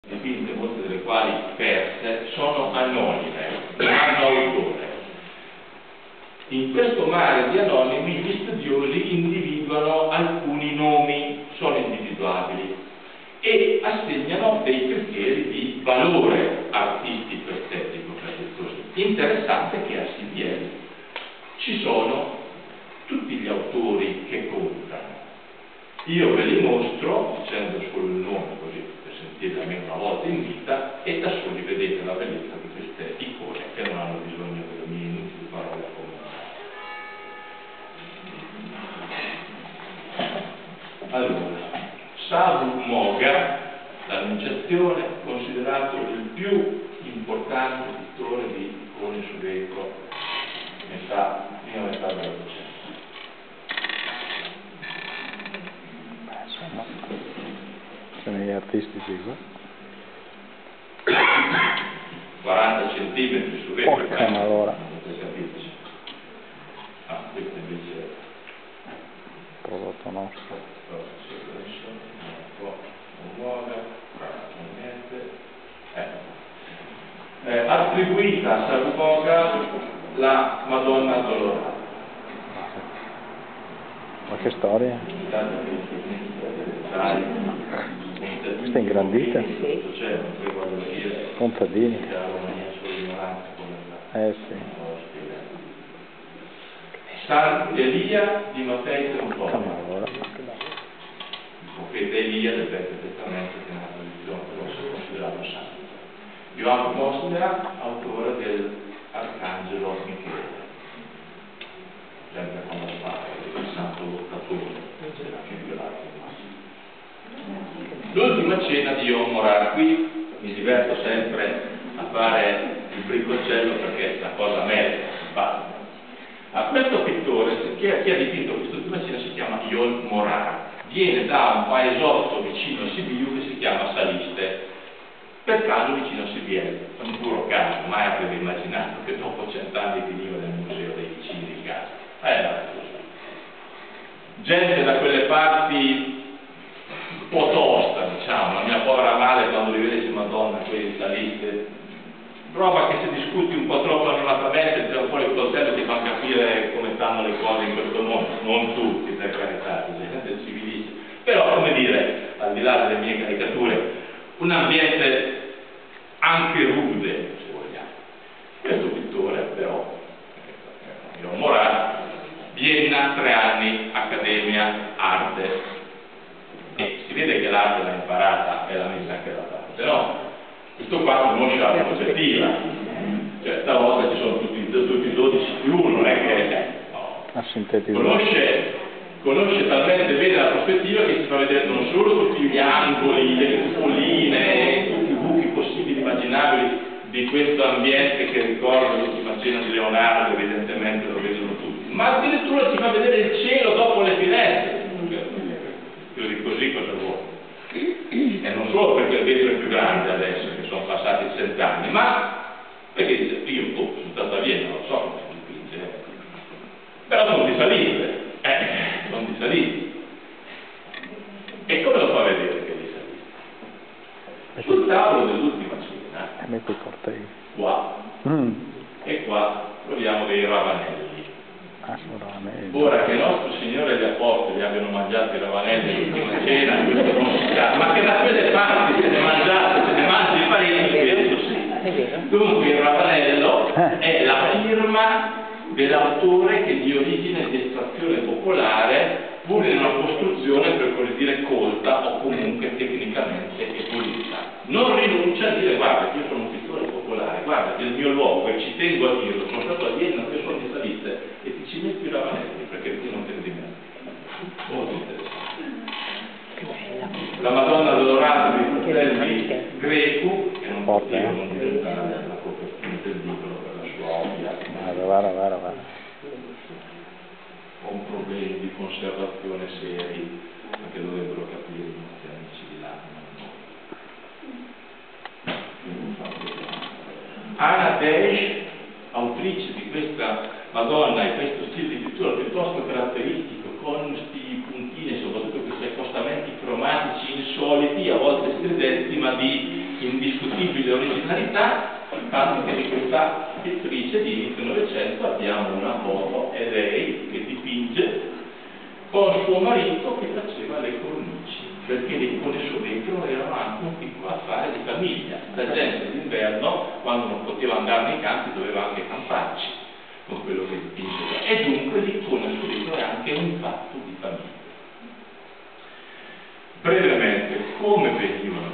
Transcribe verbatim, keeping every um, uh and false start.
dipinte, molte delle quali perse, sono anonime, non hanno autore. In questo mare di anonimi gli studiosi individuano alcuni nomi, sono individuabili, e assegnano dei criteri di valore artistico, estetico, prezioso. Interessante che a C B L ci sono tutti gli autori che contano. Io ve li mostro dicendo solo il nome, così per sentirli almeno una volta in vita, e da soli vedete la bellezza di queste icone che non hanno bisogno delle mie inutili parole a commentare. Allora, Savu Moga, l'Annunciazione, considerato il più importante pittore di icone su vetro, metà, prima metà dell'Ottocento. Sono gli artistici qua. quaranta centimetri su vetro. Porca ma allora. Ah, questo invece è prodotto nostro. Eh, attribuita a Savu Moga la Madonna Addolorata. Ma che storia? Questa è ingrandita? Contadini. Eh sì. San Elia di Matteo Tempore. Allora. Il profeta Elia del Vecchio Testamento, che nella tradizione ortodossa è considerato santo. Ioann Postera, autore dell'Arcangelo Michele, sempre con la spada, il santo lottatore, della figura massima. L'ultima cena di Ion Morard. Qui mi diverto sempre a fare il briccocello perché la cosa merita, simpatica. A questo pittore, chi ha, chi ha dipinto quest'ultima cena, si chiama Ion Morard, viene da un paesotto vicino a Sibiu che si chiama Saliste, per caso vicino a C B L, un puro caso, mai avrei immaginato che dopo cent'anni finiva nel museo dei vicini di casa. Eh, no, gente da quelle parti un po' tosta, diciamo, la mia povera madre quando li vede dice Madonna, quei Saliste, roba che se discuti un po' troppo animatamente tira fuori il coltello e ti fa capire come stanno le cose in questo mondo, non tutti, per carità, gente civilissima, però come dire, al di là delle mie caricature, un ambiente anche rude, se vogliamo. Questo pittore, però, Ion Morard, Vienna, tre anni, Accademia, arte, e si vede che l'arte l'ha imparata e l'ha messa anche da parte, no? Questo qua conosce la prospettiva, cioè stavolta ci sono tutti, tutti i dodici più uno, non è che no. Conosce, conosce talmente bene la prospettiva che si fa vedere non solo tutti gli angoli, le cupoline, tutti i buchi possibili immaginabili di questo ambiente che ricorda l'ultima cena di Leonardo, evidentemente lo vedono tutti, ma addirittura ci fa vedere il cielo dopo le finestre. Così, così cosa vuole? E non solo perché il vetro è più grande adesso, che sono passati cent'anni, ma perché dice, io oh, sono stato a Vienna, lo so come si dipinge, però sono di Saliste, eh, sono di Saliste. E come lo fa vedere che è di Saliste? Sul tavolo dell'ultima cena, qua mm. e qua troviamo dei ravanelli. Ah, ora che il nostro Signore e gli Apostoli abbiano mangiato i ravanelli all'ultima cena, questo non si sa, ma che da quelle parti se ne mangiate, se ne mangi parecchi, questo sì. Dunque il ravanello è la firma dell'autore che di origine di estrazione popolare, pur in una costruzione per così dire colta o comunque tecnicamente evoluta. Non rinuncia a dire guarda che io sono un pittore popolare, guarda che il mio luogo, e ci tengo a dirlo, sono stato a Vienna, io sono di Saliste, e ti ci metti i ravanelli perché tu non te ne dimentichi. Molto interessante. La Madonna Addolorata dei fratelli Greco, che non Forte, io eh? non diventare la copertina del libro per la sua ovvia. Guarda, guarda, guarda, guarda. Con problemi di conservazione seri, ma che dovrebbero capire i nostri amici di là. Anna Tesch, autrice di questa Madonna e questo stile di pittura piuttosto caratteristico, con questi puntini e soprattutto questi accostamenti cromatici insoliti, a volte stridenti, ma di indiscutibile originalità, tanto che di questa pittrice di inizio Novecento abbiamo una foto, è lei che dipinge con suo marito che faceva le cornici, perché con il suo vetro erano anche un piccolo affare di famiglia. La gente d'inverno, quando non poteva andare nei campi, doveva anche camparci con quello che dipingeva. E dunque l'icona sul vetro è anche un fatto di famiglia. Brevemente, come venivano